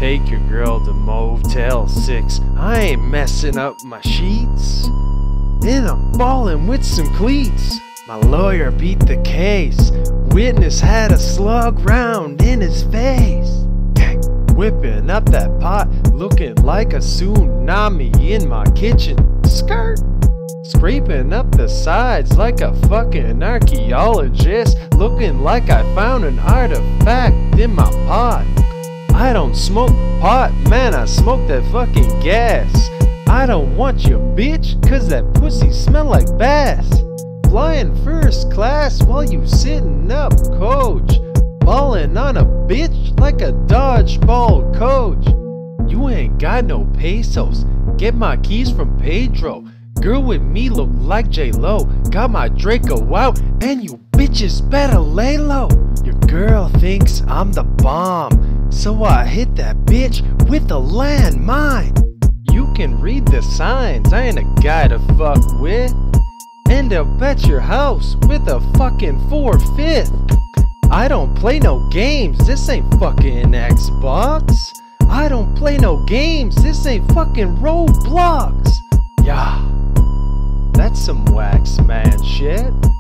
take your girl to Motel 6. I ain't messing up my sheets. Then I'm ballin' with some cleats. My lawyer beat the case. Witness had a slug round in his face. Gang, whipping up that pot, looking like a tsunami in my kitchen. Skirt. Scraping up the sides like a fucking archaeologist, looking like I found an artifact in my pot. I don't smoke pot, man, I smoke that fucking gas. I don't want your bitch, cause that pussy smell like bass. Flying first class while you sitting up, coach. Ballin' on a bitch like a dodgeball coach. You ain't got no pesos, get my keys from Pedro. Girl with me look like J-Lo. Got my Draco out, and you bitches better lay low. Your girl thinks I'm the bomb, so I hit that bitch with a landmine. You can read the signs, I ain't a guy to fuck with. End up at your house with a fucking 4/5. I don't play no games, this ain't fucking Xbox. I don't play no games, this ain't fucking Roblox. Yeah, that's some Waxman shit.